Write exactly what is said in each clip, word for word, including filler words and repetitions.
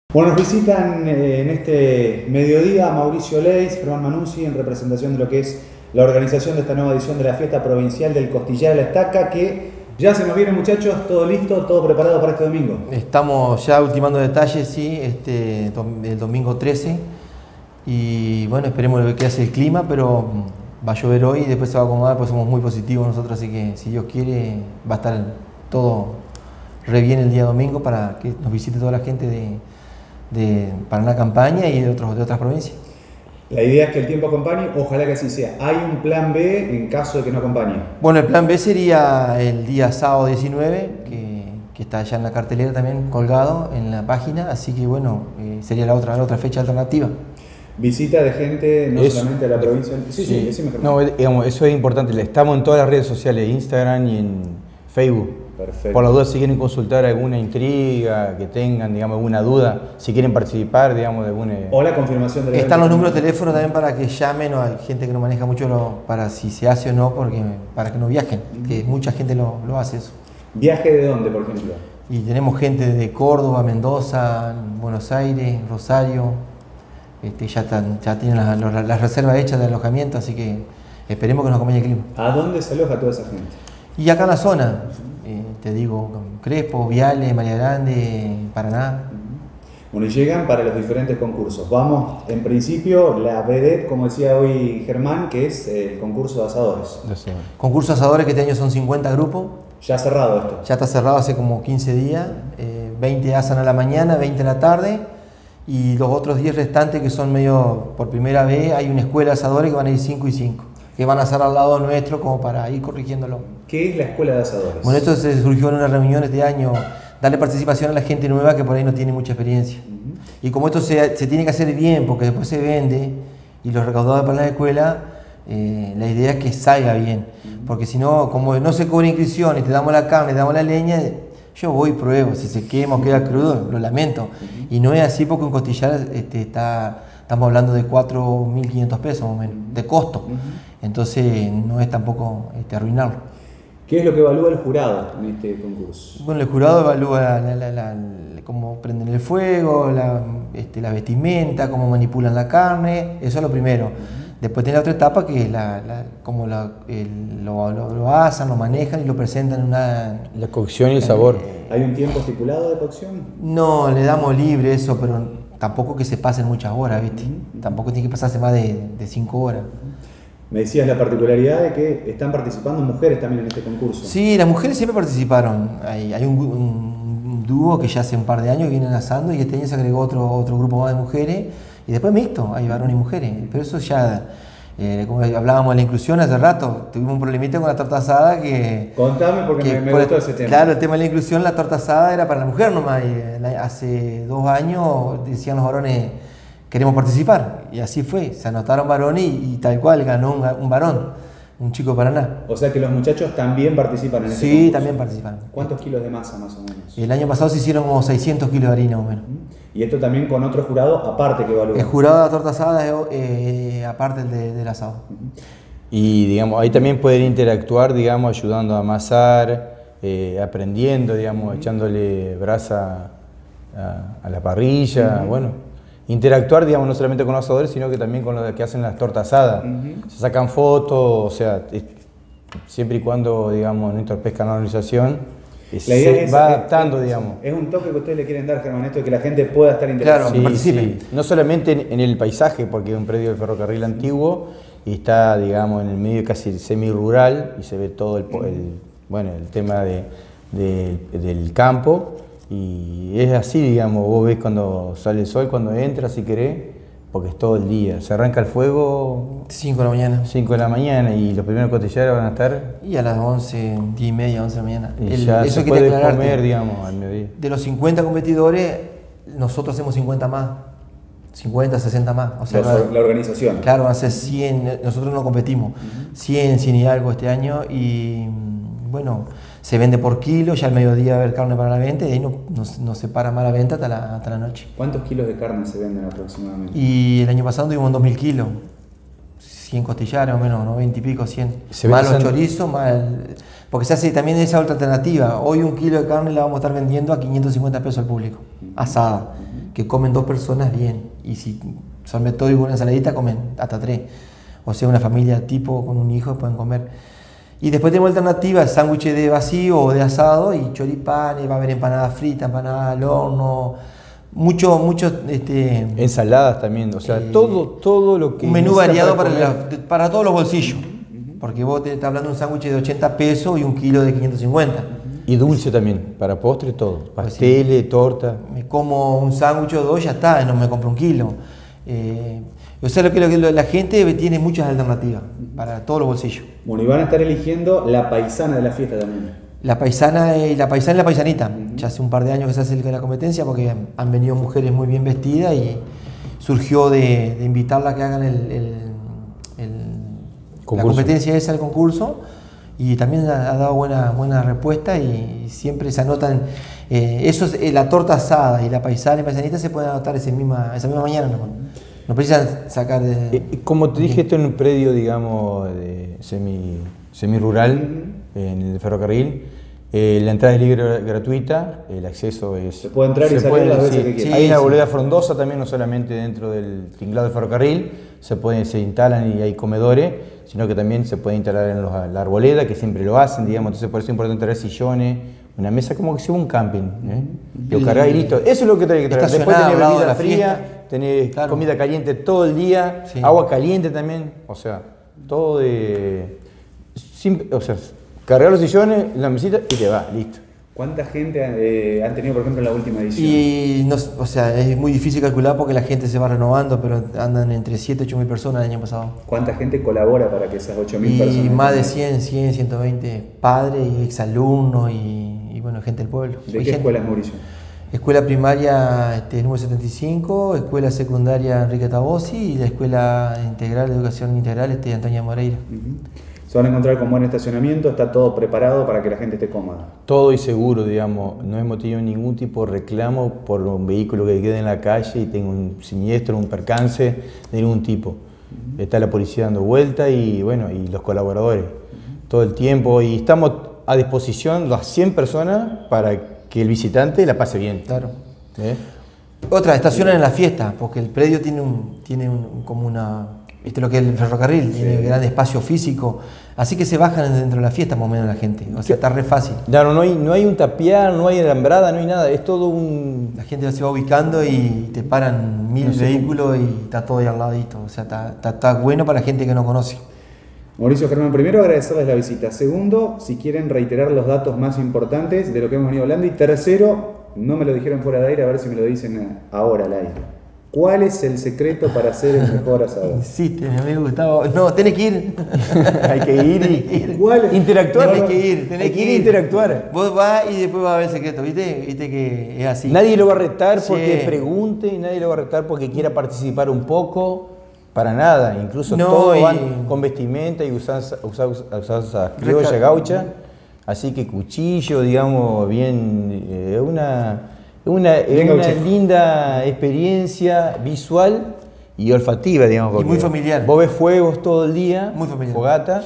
Bueno, nos visitan eh, en este mediodía Mauricio Leis, Germán Manuzzi, en representación de lo que es la organización de esta nueva edición de la fiesta provincial del Costillar a la Estaca, que ya se nos viene, muchachos, todo listo, todo preparado para este domingo. Estamos ya ultimando detalles, sí, este, el domingo trece, y bueno, esperemos ver qué hace el clima, pero va a llover hoy y después se va a acomodar, pues somos muy positivos nosotros, así que si Dios quiere va a estar todo re bien el día domingo para que nos visite toda la gente de de Paraná Campaña y de, otros, de otras provincias. La idea es que el tiempo acompañe, ojalá que así sea. ¿Hay un plan B en caso de que no acompañe? Bueno, el plan B sería el día sábado diecinueve, que, que está ya en la cartelera también colgado en la página, así que bueno, eh, sería la otra, la otra fecha alternativa. Visita de gente, no eso, solamente de la provincia. Sí, sí, sí. sí, no, digamos, eso es importante. Estamos en todas las redes sociales, Instagram y en Facebook. Perfecto. Por las dudas, si quieren consultar alguna intriga que tengan, digamos, alguna duda, si quieren participar, digamos, de alguna... O la confirmación de la Están los números de teléfono también para que llamen, o hay gente que no maneja mucho lo, para si se hace o no, porque para que no viajen, que mucha gente lo, lo hace eso. ¿Viaje de dónde, por ejemplo? Y tenemos gente de Córdoba, Mendoza, Buenos Aires, Rosario, este, ya, están, ya tienen las, las, las reservas hechas de alojamiento, así que esperemos que nos acompañe el clima. ¿A dónde se aloja toda esa gente? Y acá en la zona, eh, te digo, Crespo, Viale, María Grande, Paraná. Bueno, y llegan para los diferentes concursos. Vamos, en principio, la vedette, como decía hoy Germán, que es el concurso de asadores. Sí. Concurso de asadores, que este año son cincuenta grupos. Ya cerrado esto. Ya está cerrado hace como quince días, eh, veinte asan a la mañana, veinte a la tarde, y los otros diez restantes que son medio por primera vez, hay una escuela de asadores que van a ir cinco y cinco, que van a asar al lado nuestro como para ir corrigiéndolo. ¿Qué es la escuela de asadores? Bueno, esto se surgió en una reunión este año, darle participación a la gente nueva que por ahí no tiene mucha experiencia. Uh-huh. Y como esto se, se tiene que hacer bien, porque después se vende, y los recaudados para la escuela, eh, la idea es que salga bien. Uh-huh. Porque si no, como no se cobra inscripción y te damos la carne, te damos la leña, yo voy y pruebo. Si se quema o queda crudo, lo lamento. Uh-huh. Y no es así, porque un costillar este, está, estamos hablando de cuatro mil quinientos pesos más o menos, de costo. Uh-huh. Entonces no es tampoco este, arruinarlo. ¿Qué es lo que evalúa el jurado en este concurso? Bueno, el jurado evalúa la, la, la, la, cómo prenden el fuego, la, este, la vestimenta, cómo manipulan la carne, eso es lo primero. Uh-huh. Después tiene la otra etapa que es la, la, cómo la, el, lo, lo, lo asan, lo manejan y lo presentan en una... La cocción y el sabor. Eh, ¿Hay un tiempo estipulado de cocción? No, le damos libre eso, pero tampoco que se pasen muchas horas, ¿viste? Uh-huh. Tampoco tiene que pasarse más de, de cinco horas. Uh-huh. Me decías la particularidad de que están participando mujeres también en este concurso. Sí, las mujeres siempre participaron. Hay, hay un, un dúo que ya hace un par de años vienen asando, y este año se agregó otro, otro grupo más de mujeres, y después mixto, hay varones y mujeres. Pero eso ya, eh, como hablábamos de la inclusión hace rato, tuvimos un problemita con la torta asada que... Contame porque que, me, me por, gustó ese tema. Claro, el tema de la inclusión, la torta asada era para la mujer nomás, y hace dos años decían los varones... queremos participar, y así fue, se anotaron varones y, y tal cual ganó un, un varón, un chico de Paraná. O sea que los muchachos también participan en este Sí, concurso. también participaron. ¿Cuántos kilos de masa más o menos? El año pasado se hicieron como seiscientos kilos de harina más o menos. Y esto también con otro jurado aparte que evalúa. El jurado de la torta asada es eh, aparte de, del asado. Y digamos, ahí también pueden interactuar, digamos, ayudando a amasar, eh, aprendiendo, digamos, uh-huh. echándole brasa a, a la parrilla, uh-huh. bueno. Interactuar, digamos, no solamente con los asadores, sino que también con los que hacen las tortas asadas. Uh-huh. Se sacan fotos, o sea, es, siempre y cuando, digamos, no entorpezcan la organización, la idea se es, va es, adaptando, es, digamos. Es un toque que ustedes le quieren dar, Germán, esto de que la gente pueda estar interesada. Claro, sí, sí. No solamente en, en el paisaje, porque es un predio del ferrocarril antiguo y está, digamos, en el medio casi semi-rural y se ve todo el, el, bueno, el tema de, de, del campo. Y es así, digamos, vos ves cuando sale el sol, cuando entra, si querés, porque es todo el día. Se arranca el fuego... cinco de la mañana. cinco de la mañana, y los primeros costillares van a estar... Y a las once, diez y media, once de la mañana. Y el, ya eso se puede comer, digamos, al mediodía. De los cincuenta competidores, nosotros hacemos cincuenta más. cincuenta, sesenta más. O sea, la, la organización. Claro, van a ser cien, nosotros no competimos. Uh-huh. cien, cien y algo este año, y bueno... Se vende por kilo, ya al mediodía va a haber carne para la venta, y de ahí no, no, no se para más la venta hasta la, hasta la noche. ¿Cuántos kilos de carne se venden aproximadamente? Y el año pasado tuvimos dos mil kilos, cien costillares o menos, ¿no? veinte y pico, cien. Se más los hacen... chorizos, más, el, Porque se hace también esa otra alternativa. Hoy un kilo de carne la vamos a estar vendiendo a quinientos cincuenta pesos al público, asada, que comen dos personas bien. Y si son de todo y una ensaladita, comen hasta tres. O sea, una familia tipo con un hijo pueden comer. Y después tenemos alternativas, sándwiches de vacío o de asado y choripanes, va a haber empanadas fritas, empanadas al horno, mucho, mucho... Este, ensaladas también, o sea, eh, todo, todo lo que... Un menú variado para, para, la, para todos los bolsillos. Porque vos te estás hablando de un sándwich de ochenta pesos y un kilo de quinientos cincuenta. Y dulce también, para postre todo. Pasteles, pues sí, torta. Me como un sándwich o dos, ya está, no me compro un kilo. Eh, o sea, lo que, lo que la gente tiene muchas alternativas para todos los bolsillos. Bueno, y van a estar eligiendo la paisana de la fiesta también. La paisana y la paisana y la paisanita. Uh-huh. Ya hace un par de años que se hace la competencia porque han venido mujeres muy bien vestidas y surgió de, de invitarlas a que hagan el, el, el la competencia esa, el concurso, y también ha, ha dado buena, buena respuesta y siempre se anotan, eh, eso es, eh, la torta asada y la paisana y paisanita se pueden anotar ese misma, esa misma mañana, ¿no? No precisan sacar de... Eh, como te dije, esto en un predio, digamos, de semi, semi-rural, en el ferrocarril. Eh, la entrada es libre, gratuita, el acceso es... Se puede entrar y salir las veces que quieran. Hay una bolera frondosa también, no solamente dentro del tinglado del ferrocarril, se, pueden, se instalan y hay comedores, sino que también se puede instalar en los, la arboleda, que siempre lo hacen, digamos, entonces por eso es importante traer sillones, una mesa como que sea un camping, ¿eh? Lo cargás y listo. Eso es lo que trae que traer. Después tenés bebida fría, tenés claro. comida caliente todo el día, sí. agua caliente también, o sea, todo de... Simple, o sea, cargar los sillones, la mesita y te va, listo. ¿Cuánta gente eh, han tenido, por ejemplo, en la última edición? Y no, o sea, es muy difícil calcular porque la gente se va renovando, pero andan entre siete y ocho mil personas el año pasado. ¿Cuánta gente colabora para que esas ocho mil y personas? Y más de cien, cien, ciento veinte padres y exalumnos y, y bueno, gente del pueblo. ¿De qué gente. escuela es Mauricio? Escuela primaria este, número setenta y cinco, escuela secundaria Enrique Tabosi y la escuela integral de educación integral este, Antonia Moreira. Uh-huh. Se van a encontrar con buen estacionamiento, está todo preparado para que la gente esté cómoda. Todo y seguro, digamos, no hemos tenido ningún tipo de reclamo por un vehículo que quede en la calle y tenga un siniestro, un percance de ningún tipo. Uh-huh. Está la policía dando vuelta y bueno, y los colaboradores, uh-huh. todo el tiempo, y estamos a disposición las cien personas para que el visitante la pase bien. Claro. ¿Eh? Otra, estacionan en la fiesta, porque el predio tiene un, tiene un, como una... ¿Viste lo que es el ferrocarril? Sí. Tiene gran espacio físico. Así que se bajan dentro de la fiesta más o menos la gente. O sea, está re fácil. Claro, no hay, no hay un tapiar, no hay alambrada, no hay nada. Es todo un... La gente se va ubicando y te paran mil no sé vehículos cómo. Y está todo ahí al ladito. O sea, está, está, está bueno para la gente que no conoce. Mauricio, Germán, primero agradecerles la visita. Segundo, si quieren reiterar los datos más importantes de lo que hemos venido hablando. Y tercero, no me lo dijeron fuera de aire, a ver si me lo dicen ahora al aire. ¿Cuál es el secreto para hacer el mejor asado? Insiste, mi amigo Gustavo. No, tenés que ir. Hay que ir y ir. ¿Cuál? Interactuar. Tenés que ir. Tenés Hay que ir e interactuar. Vos vas y después vas a ver el secreto. ¿Viste? Viste que es así. Nadie lo va a retar porque sí. pregunte y nadie lo va a retar porque quiera participar un poco. Para nada. Incluso no, todos y... van con vestimenta y usanza, usanza, usanza criolla, gaucha. Así que cuchillo, digamos, bien... Eh, una... Una, una linda experiencia visual y olfativa, digamos. Y muy familiar. Vos ves fuegos todo el día, muy familiar. Fogata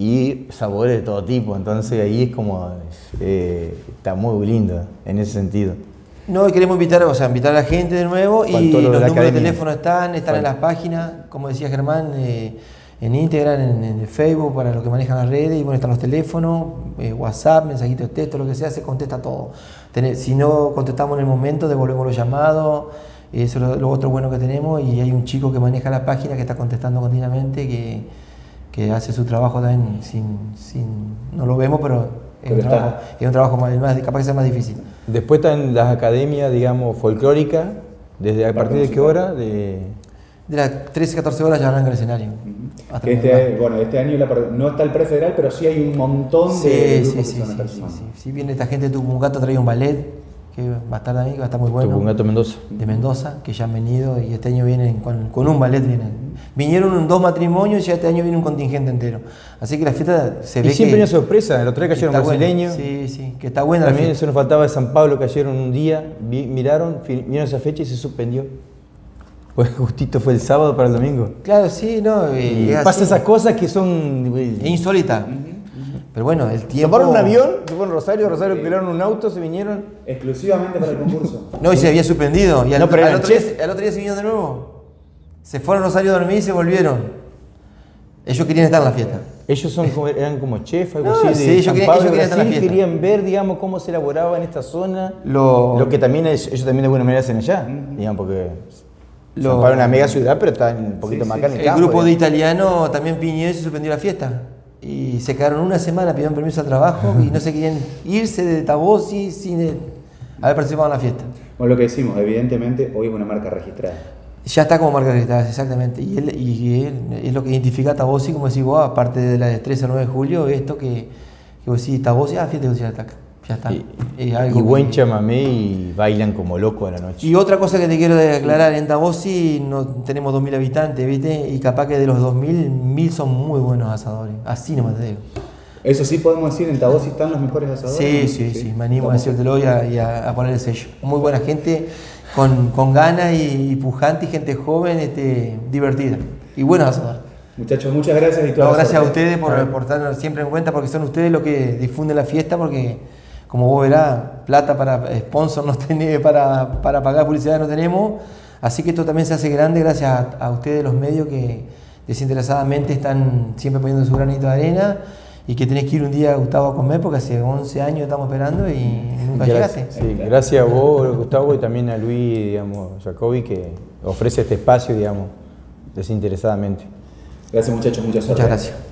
y sabores de todo tipo. Entonces ahí es como, eh, está muy lindo en ese sentido. No, queremos invitar, o sea, invitar a la gente de nuevo. Faltó y los números academia. de teléfono están, están Faltó. en las páginas, como decía Germán, eh, en Instagram, en, en el Facebook, para los que manejan las redes, y bueno, están los teléfonos, eh, WhatsApp, mensajitos de texto, lo que sea, se contesta todo. Tener, si no contestamos en el momento, devolvemos los llamados, eso es lo, lo otro bueno que tenemos, y hay un chico que maneja la página que está contestando continuamente, que, que hace su trabajo también sin, sin, no lo vemos, pero es, pero un, trabajo, es un trabajo más, más, capaz que sea más difícil. Después están las academias, digamos, folclóricas, ¿desde a partir de qué hora? De... De las trece, catorce horas ya arranca el escenario. Uh-huh. Que este, bueno, este año la, no está el prefederal, pero sí hay un montón sí, de grupos sí, que sí, se van a estar sí, sumando. sí, sí. Viene esta gente de Tupungato, trae un ballet que va a estar ahí, que va a estar muy bueno. Tupungato Mendoza. De Mendoza, que ya han venido y este año vienen con, con un ballet. Vienen. Vinieron en dos matrimonios y ya este año viene un contingente entero. Así que la fiesta se ve y siempre que... una sorpresa, los tres cayeron brasileños. Sí, sí, que está buena. También se nos faltaba de San Pablo, cayeron un día, vi, miraron, vieron esa fecha y se suspendió. Pues justito fue el sábado para el domingo. Claro, sí, no. Y pasa esas cosas que son... insólitas. Uh-huh. Pero bueno, el tiempo... ¿Tomaron un avión? ¿Se fueron a Rosario? ¿Rosario alquilaron un auto? ¿Se vinieron? Exclusivamente para el concurso. No, y se había suspendido. Y al, No, pero al eran otro día, chef. al otro día se vinieron de nuevo. Se fueron a Rosario a dormir y se volvieron. Ellos querían estar en la fiesta. Ellos son como- eran como chef, algo No, así, de sí, ellos San querían- Pablo, ellos querían estar en la Brasil, fiesta. querían ver, digamos, cómo se elaboraba en esta zona. Lo- Lo que también es- ellos también de alguna manera hacen allá, digamos, porque Lo- San Pablo es una mega ciudad, pero está un poquito Sí, más sí, acá en el El campo. grupo de digamos. italianos también piñó y se suspendió la fiesta. Y se quedaron una semana, pidieron permiso al trabajo y no se querían irse de Tabosi sin eh, haber participado en la fiesta. Con lo que decimos, evidentemente, hoy es una marca registrada. Ya está como marca registrada, exactamente. Y, él, y él, es lo que identifica a Tabosi, como decís vos, aparte de la destreza nueve de julio, esto que, que vos decís, Tabosi, ah, fiesta de Cocina Ataca. Ya está. Y, Es algo y buen que- chamamé y bailan como locos a la noche. Y otra cosa que te quiero aclarar, en Tabosi no tenemos dos mil habitantes, ¿viste? Y capaz que de los dos mil, mil son muy buenos asadores. Así nomás te digo. Eso sí podemos decir, en Tabosi están los mejores asadores. Sí, sí, sí, me animo a decírtelo y a, y a- a poner el sello. Muy buena gente, con, con ganas y, y pujante, y gente joven, este, divertida. Y buenos asadores. Muchachos, muchas gracias y toda No, la gracias a suerte. ustedes por, por estarnos siempre en cuenta, porque son ustedes los que difunden la fiesta, porque como vos verás, plata para sponsor no tenemos, para, para pagar publicidad no tenemos, así que esto también se hace grande gracias a, a ustedes los medios que desinteresadamente están siempre poniendo su granito de arena y que tenés que ir un día, Gustavo, a comer porque hace once años estamos esperando y nunca Gracias, llegaste. sí, gracias a vos, Gustavo, y también a Luis, digamos, Jacobi, que ofrece este espacio, digamos, desinteresadamente. Gracias muchachos, mucha suerte. Muchas gracias.